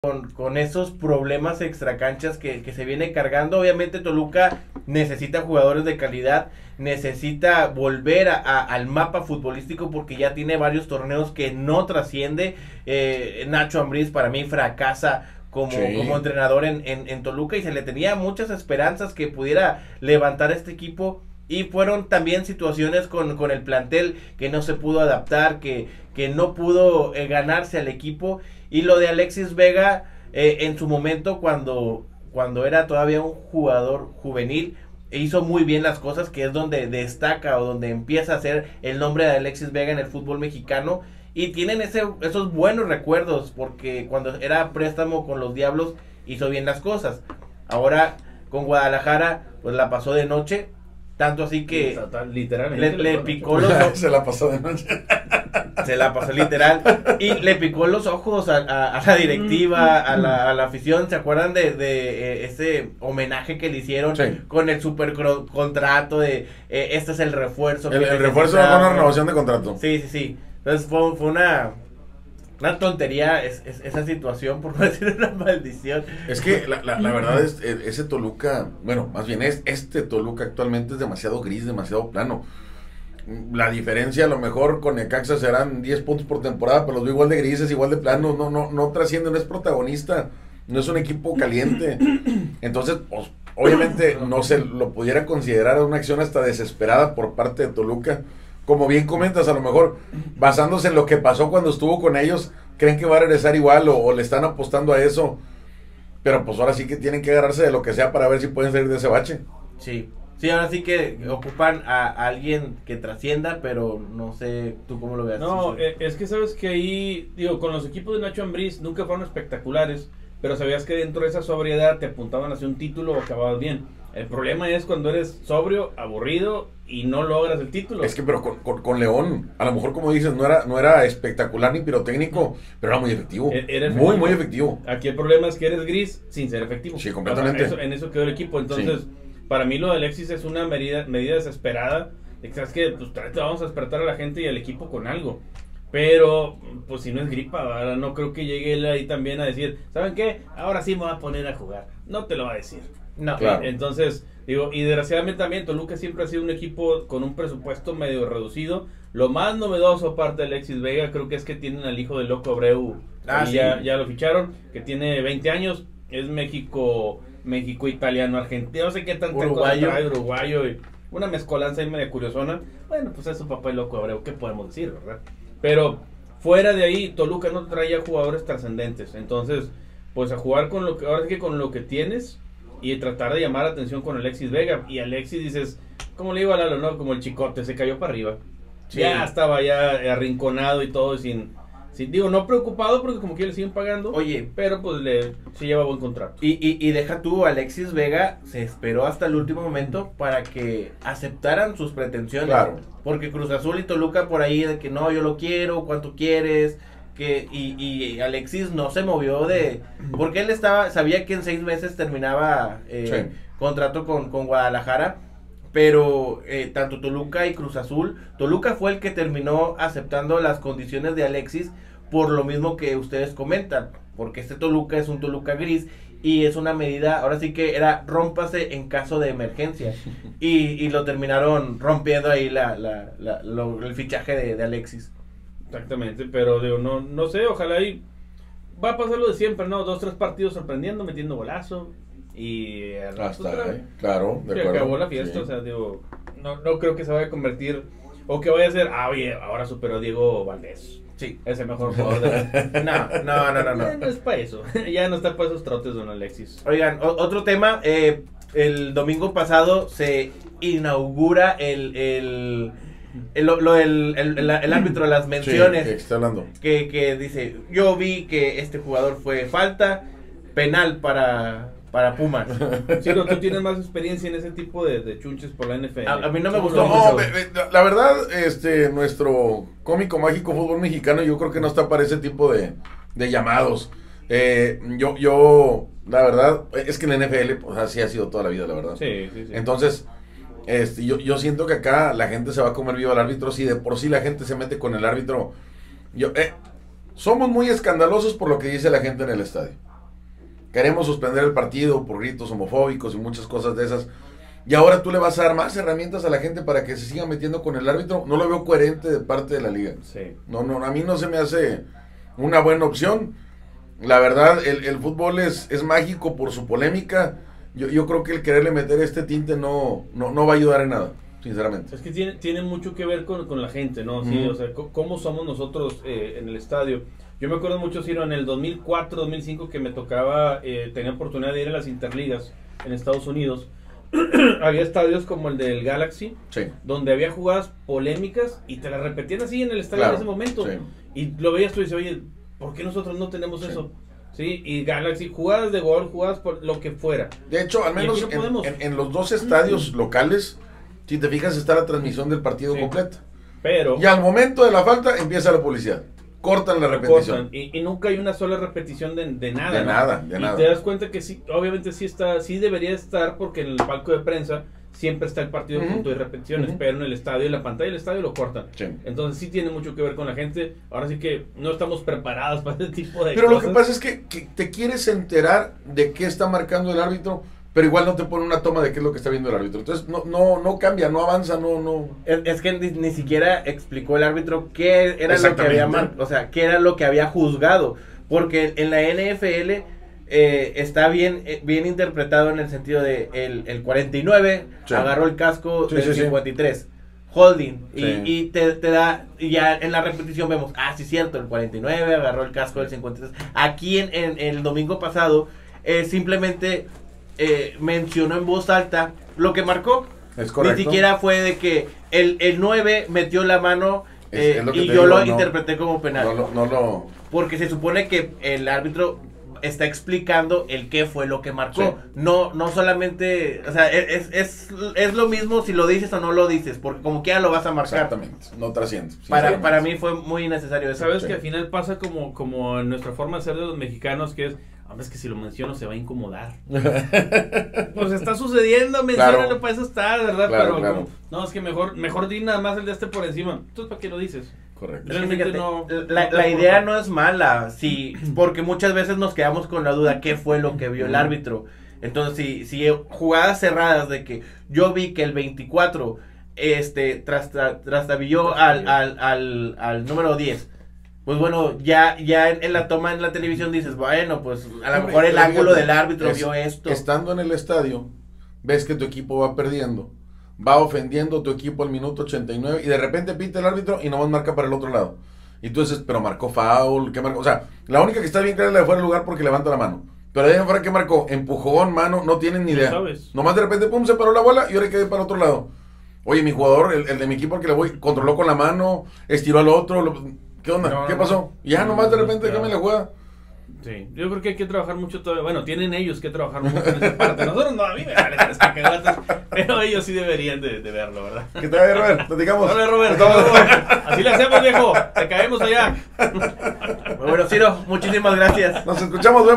con esos problemas extracanchas que se viene cargando. Obviamente Toluca necesita jugadores de calidad, necesita volver al mapa futbolístico porque ya tiene varios torneos que no trasciende. Nacho Ambriz para mí fracasa como entrenador en Toluca y se le tenía muchas esperanzas que pudiera levantar este equipo. Y fueron también situaciones con el plantel que no se pudo adaptar, que no pudo ganarse al equipo. Y lo de Alexis Vega, en su momento, cuando era todavía un jugador juvenil, hizo muy bien las cosas, que es donde destaca o donde empieza a ser el nombre de Alexis Vega en el fútbol mexicano. Y tienen esos buenos recuerdos, porque cuando era préstamo con los Diablos hizo bien las cosas. Ahora con Guadalajara, pues la pasó de noche. Tanto así que literalmente le picó los ojos. Se la pasó de noche. Se la pasó literal. Y le picó los ojos a la directiva, a la afición. ¿Se acuerdan de ese homenaje que le hicieron con el super contrato de este es el refuerzo? El refuerzo con una renovación de contrato. Sí. Entonces fue una tontería esa situación, por no decir una maldición. Es que la verdad es ese Toluca, bueno, más bien este Toluca actualmente es demasiado gris, demasiado plano. La diferencia a lo mejor con Necaxa serán 10 puntos por temporada, pero los veo igual de grises, igual de planos, no trasciende, no es protagonista, no es un equipo caliente. Entonces, pues, obviamente no se lo pudiera considerar una acción hasta desesperada por parte de Toluca. Como bien comentas, a lo mejor basándose en lo que pasó cuando estuvo con ellos, creen que va a regresar igual o le están apostando a eso. Pero pues ahora sí que tienen que agarrarse de lo que sea para ver si pueden salir de ese bache. Sí, ahora sí que ocupan a alguien que trascienda, pero no sé tú cómo lo veas. No, sí. Es que sabes que ahí, digo, con los equipos de Nacho Ambriz nunca fueron espectaculares, pero sabías que dentro de esa sobriedad te apuntaban hacia un título o acababas bien. El problema es cuando eres sobrio, aburrido y no logras el título. Es que pero con León, a lo mejor como dices, no era espectacular ni pirotécnico, pero era muy efectivo. Muy efectivo. Aquí el problema es que eres gris sin ser efectivo. Sí, completamente. En eso quedó el equipo. Entonces, para mí lo de Alexis es una medida desesperada. De que sabes que pues vamos a despertar a la gente y al equipo con algo. Pero, pues si no es gripa, ¿verdad? No creo que llegue él ahí también a decir, ¿saben qué? Ahora sí me voy a poner a jugar. No te lo va a decir. No, claro. Entonces, digo, y desgraciadamente también Toluca siempre ha sido un equipo con un presupuesto medio reducido. Lo más novedoso aparte de Alexis Vega creo que es que tienen al hijo de Loco Abreu. Sí. Ya lo ficharon, que tiene 20 años, es México, italiano, argentino, no sé qué tanta cosa trae, uruguayo, y una mezcolanza ahí media curiosona. Bueno, pues es su papá el Loco Abreu, ¿qué podemos decir, verdad? Pero fuera de ahí, Toluca no traía jugadores trascendentes. Entonces, pues a jugar con lo que, ahora sí que con lo que tienes y tratar de llamar la atención con Alexis Vega. Y Alexis dices, como le digo a Lalo, ¿no? Como el chicote, se cayó para arriba. Sí. Ya estaba ya arrinconado y todo, sin digo, no preocupado porque como que le siguen pagando. Oye, pero pues se lleva buen contrato. Y deja tú, Alexis Vega se esperó hasta el último momento para que aceptaran sus pretensiones. Claro. Porque Cruz Azul y Toluca por ahí de que no, yo lo quiero, ¿cuánto quieres? Y Alexis no se movió porque él sabía que en 6 meses terminaba contrato con Guadalajara, pero tanto Toluca y Cruz Azul, Toluca fue el que terminó aceptando las condiciones de Alexis por lo mismo que ustedes comentan, porque este Toluca es un Toluca gris y es una medida, ahora sí que era rómpase en caso de emergencia y lo terminaron rompiendo ahí el fichaje de Alexis. Exactamente, pero digo, no sé, ojalá y va a pasar lo de siempre, ¿no? 2-3 partidos sorprendiendo, metiendo golazo y claro, de acuerdo. Acabó la fiesta, o sea, digo, no creo que se vaya a convertir o que vaya a ser, oye, ahora superó a Diego Valdés. Sí, es el mejor jugador de... No. No es para eso, ya no está para esos trotes, don Alexis. Oigan, otro tema, el domingo pasado se inaugura el árbitro de las menciones, que está hablando, que dice, yo vi que este jugador fue falta, penal para Pumas. Sí, no, tú tienes más experiencia en ese tipo de chunches por la NFL. A mí no me gustó mucho. mucho. La verdad, nuestro cómico mágico fútbol mexicano, yo creo que no está para ese tipo de llamados. Yo la verdad, es que en la NFL, pues así ha sido toda la vida, la verdad. Sí. Entonces, yo siento que acá la gente se va a comer vivo al árbitro. Si de por sí la gente se mete con el árbitro, somos muy escandalosos por lo que dice la gente en el estadio. queremos suspender el partido por gritos homofóbicos y muchas cosas de esas. Y ahora tú le vas a dar más herramientas a la gente para que se siga metiendo con el árbitro. No lo veo coherente de parte de la liga. Sí. No, a mí no se me hace una buena opción. La verdad, el fútbol es mágico por su polémica. Yo creo que el quererle meter este tinte no va a ayudar en nada, sinceramente. Es que tiene mucho que ver con la gente, ¿no? Sí, o sea, cómo somos nosotros en el estadio. Yo me acuerdo mucho, Ciro, en el 2004, 2005 que me tocaba, tenía oportunidad de ir a las interligas en Estados Unidos. Había estadios como el del Galaxy, Sí. donde había jugadas polémicas y te las repetían así en el estadio en ese momento. Sí. Y lo veías tú y dices, oye, ¿por qué nosotros no tenemos eso? Sí, y Galaxy, jugadas de gol, jugadas por lo que fuera. De hecho, al menos en los dos estadios locales, si te fijas, está la transmisión del partido completa. Pero... Y al momento de la falta empieza la publicidad. Cortan la repetición. Y nunca hay una sola repetición de nada. De nada, de nada. Y te das cuenta que sí, obviamente sí debería estar, porque en el palco de prensa siempre está el partido punto y repeticiones, pero en el estadio, en la pantalla del estadio lo cortan. Sí. Entonces sí tiene mucho que ver con la gente. Ahora sí que no estamos preparados para ese tipo de Pero cosas. lo que pasa es que te quieres enterar de qué está marcando el árbitro, pero igual no te pone una toma de qué es lo que está viendo el árbitro. Entonces no cambia, no avanza, no. Es que ni siquiera explicó el árbitro qué era lo que había qué era lo que había juzgado, porque en la NFL está bien interpretado en el sentido de el 49 agarró el casco del 53. Holding, y te da, y ya en la repetición vemos, sí, cierto, el 49 agarró el casco del 53. Aquí en el domingo pasado simplemente mencionó en voz alta lo que marcó. Es correcto. Ni siquiera fue de que el 9 metió la mano y yo lo interpreté como penal. Porque se supone que el árbitro está explicando el qué fue lo que marcó. Sí. No solamente, o sea, es lo mismo si lo dices o no lo dices, porque como quiera lo vas a marcar. Exactamente, no trasciende. Para mí fue muy innecesario eso. Sabes que al final pasa como en nuestra forma de ser de los mexicanos, que es que si lo menciono se va a incomodar. Pues está sucediendo, menciónalo, para eso está, ¿verdad? Claro, pero como, no, es que mejor di nada más el de por encima. Entonces, ¿para qué lo dices? Correcto. Realmente la idea no es mala, sí, porque muchas veces nos quedamos con la duda qué fue lo que vio el árbitro. Entonces, si jugadas cerradas de que yo vi que el 24 trastabilló al número 10, pues bueno, ya en la toma en la televisión dices, bueno, pues a lo mejor el ángulo del árbitro vio esto. Estando en el estadio, ves que tu equipo va perdiendo, va ofendiendo tu equipo al minuto 89 y de repente pita el árbitro y nomás marca para el otro lado. Y tú dices, pero marcó foul, ¿qué marcó? O sea, la única que está bien clara es la de fuera del lugar porque levanta la mano. Pero de ahí en fuera, ¿qué marcó? Empujón, mano, no tienen ni idea. ¿Sabes? Nomás de repente, pum, se paró la bola y ahora quedé para el otro lado. Oye, mi jugador, el de mi equipo al que le voy, controló con la mano, estiró al otro, ¿qué onda? ¿Qué pasó? Ya nomás de repente déjame la jugada. Sí, yo creo que hay que trabajar mucho todavía. Bueno, tienen ellos que trabajar mucho en esa parte. Nosotros no, a mí me vale tres cacahuates, pero ellos sí deberían de verlo, ¿verdad? ¿Qué tal, Robert? Platicamos. Hola, Robert. Así le hacemos, viejo. Te caemos allá. Bueno, Ciro, muchísimas gracias. Nos escuchamos,